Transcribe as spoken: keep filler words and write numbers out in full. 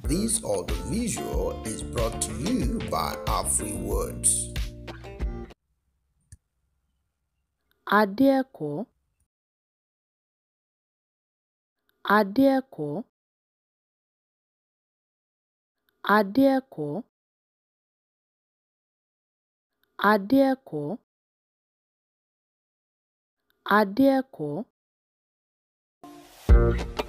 This audiovisual is brought to you by our free words. ADEEKOO, ADEEKOO, ADEEKOO, ADEEKOO, ADEEKOO.